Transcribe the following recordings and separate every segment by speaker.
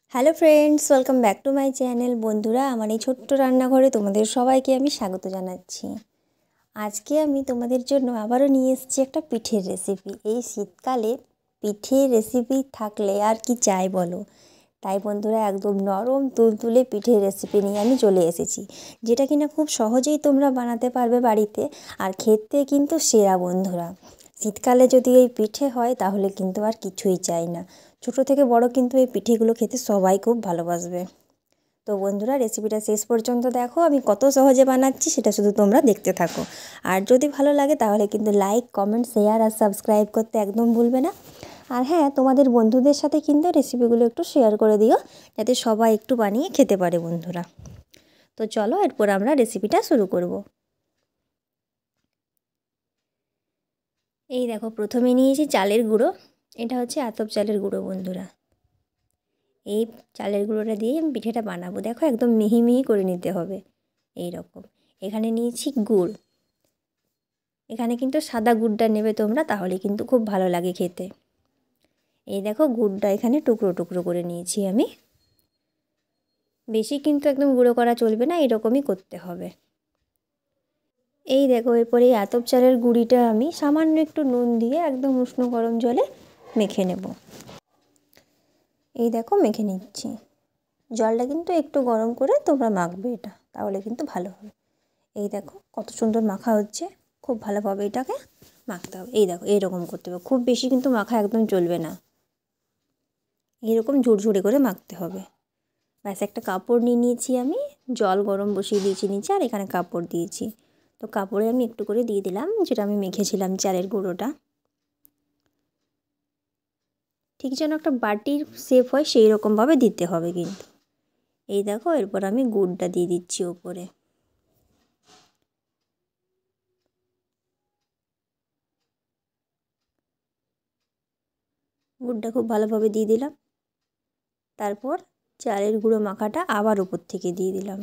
Speaker 1: Hello friends, welcome back to my channel. বন্ধুরা, আমার এই ছোট্ট রান্নাঘরে তোমাদের সবাইকে আমি স্বাগত জানাচ্ছি। আজকে আমি তোমাদের জন্য আবারও নিয়ে এসেছি একটা পিঠের রেসিপি। এই শীতকালে পিঠের রেসিপি থাকলে আর কি চাই বলো। তাই বন্ধুরা, একদম নরম তুলতুলে পিঠের রেসিপি নিয়ে আমি চলে এসেছি, যেটা কিনা খুব সহজেই তোমরা বানাতে পারবে বাড়িতে, আর খেতে কিন্তু সেরা। বন্ধুরা, শীতকালে যদি এই পিঠে হয় তাহলে কিন্তু আর কিছুই চাই না। ছোটো থেকে বড় কিন্তু এই পিঠেগুলো খেতে সবাই খুব ভালোবাসবে। তো বন্ধুরা, রেসিপিটা শেষ পর্যন্ত দেখো, আমি কত সহজে বানাচ্ছি সেটা শুধু তোমরা দেখতে থাকো। আর যদি ভালো লাগে তাহলে কিন্তু লাইক, কমেন্ট, শেয়ার আর সাবস্ক্রাইব করতে একদম ভুলবে না। আর হ্যাঁ, তোমাদের বন্ধুদের সাথে কিন্তু রেসিপিগুলো একটু শেয়ার করে দিও, যাতে সবাই একটু বানিয়ে খেতে পারে বন্ধুরা। তো চলো, এরপর আমরা রেসিপিটা শুরু করব। এই দেখো, প্রথমে নিয়েছি চালের গুঁড়ো। এটা হচ্ছে আতপ চালের গুঁড়ো বন্ধুরা। এই চালের গুঁড়োটা দিয়ে আমি পিঠেটা বানাবো। দেখো, একদম মিহি মিহি করে নিতে হবে এই রকম। এখানে নিয়েছি গুড়। এখানে কিন্তু সাদা গুড়টা নেবে তোমরা, তাহলে কিন্তু খুব ভালো লাগে খেতে। এই দেখো, গুড়টা এখানে টুকরো টুকরো করে নিয়েছি আমি। বেশি কিন্তু একদম গুঁড়ো করা চলবে না, এরকমই করতে হবে। এই দেখো, এরপরে এই আতপ চালের গুঁড়িটা আমি সামান্য একটু নুন দিয়ে একদম উষ্ণ গরম জলে মেখে নেব। এই দেখো, মেখে নিচ্ছি। জলটা কিন্তু একটু গরম করে তোমরা মাখবে এটা, তাহলে কিন্তু ভালো হবে। এই দেখো কত সুন্দর মাখা হচ্ছে। খুব ভালোভাবে এটাকে মাখতে হবে। এই দেখো, এইরকম করতে হবে। খুব বেশি কিন্তু মাখা একদম চলবে না, এইরকম ঝুরঝুরে করে মাখতে হবে। ব্যাস, একটা কাপড় নিয়ে নিয়েছি আমি। জল গরম বসিয়ে দিয়েছি নিচে, আর এখানে কাপড় দিয়েছি। তো কাপড়ে আমি একটু করে দিয়ে দিলাম যেটা আমি মেখেছিলাম চালের গুঁড়োটা। ঠিক যেন একটা বাটির শেপ হয় সেই রকমভাবে দিতে হবে কিন্তু। এই দেখো, এরপর আমি গুড়টা দিয়ে দিচ্ছি ওপরে। গুড়টা খুব ভালোভাবে দিয়ে দিলাম। তারপর চালের গুঁড়ো মাখাটা আবার উপর থেকে দিয়ে দিলাম।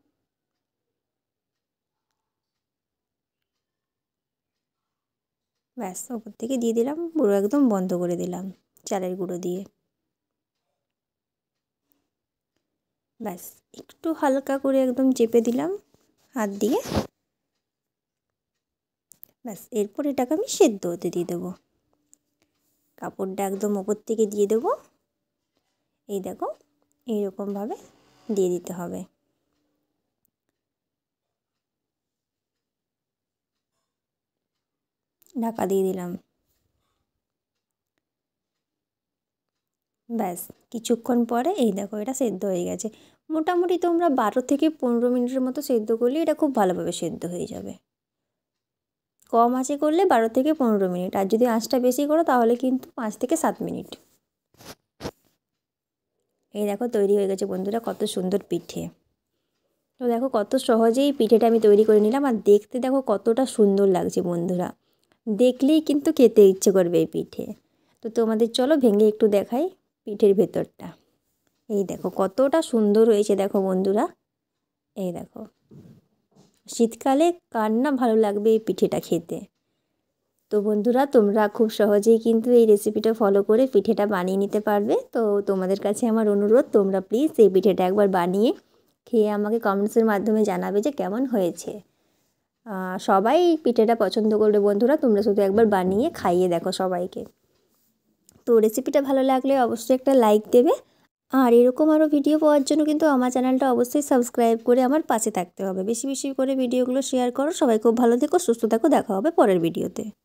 Speaker 1: ব্যাস, ওপর থেকে দিয়ে দিলাম, পুরো একদম বন্ধ করে দিলাম চালের গুঁড়ো দিয়ে। ব্যাস, একটু হালকা করে একদম চেপে দিলাম হাত দিয়ে। ব্যাস, এরপর এটাকে আমি সেদ্ধ হতে দিয়ে দেবো। কাপড়টা একদম ওপর থেকে দিয়ে দেবো। এই দেখো, এইরকমভাবে দিয়ে দিতে হবে। ঢাকা দিয়ে দিলাম। ব্যাস, কিছুক্ষণ পরে এই দেখো, এটা সেদ্ধ হয়ে গেছে। মোটামুটি তোমরা 12 থেকে 15 মিনিটের মতো সেদ্ধ করলে এটা খুব ভালোভাবে সেদ্ধ হয়ে যাবে। কম আঁচে করলে 12 থেকে 15 মিনিট, আর যদি আঁচটা বেশি করো তাহলে কিন্তু 5 থেকে 7 মিনিট। এই দেখো, তৈরি হয়ে গেছে বন্ধুরা কত সুন্দর পিঠে। তো দেখো, কত সহজেই পিঠেটা আমি তৈরি করে নিলাম, আর দেখতে দেখো কতটা সুন্দর লাগছে বন্ধুরা। দেখলেই কিন্তু খেতে ইচ্ছে করবে এই পিঠে। তো তোমাদের চলো ভেঙে একটু দেখাই পিঠের ভেতরটা। এই দেখো কতটা সুন্দর হয়েছে, দেখো বন্ধুরা। এই দেখো, শীতকালে কার না ভালো লাগবে এই পিঠেটা খেতে। তো বন্ধুরা, তোমরা খুব সহজেই কিন্তু এই রেসিপিটা ফলো করে পিঠেটা বানিয়ে নিতে পারবে। তো তোমাদের কাছে আমার অনুরোধ, তোমরা প্লিজ এই পিঠেটা একবার বানিয়ে খেয়ে আমাকে কমেন্টসের মাধ্যমে জানাবে যে কেমন হয়েছে। সবাই পিঠেটা পছন্দ করবে বন্ধুরা, তোমরা শুধু একবার বানিয়ে খাইয়ে দেখো সবাইকে। তো রেসিপিটা ভালো লাগলে অবশ্যই একটা লাইক দেবে। আর এরকম আরও ভিডিও পাওয়ার জন্য কিন্তু আমার চ্যানেলটা অবশ্যই সাবস্ক্রাইব করে আমার পাশে থাকতে হবে। বেশি বেশি করে ভিডিওগুলো শেয়ার করো। সবাই খুব ভালো থেকো, সুস্থ থাকো। দেখা হবে পরের ভিডিওতে।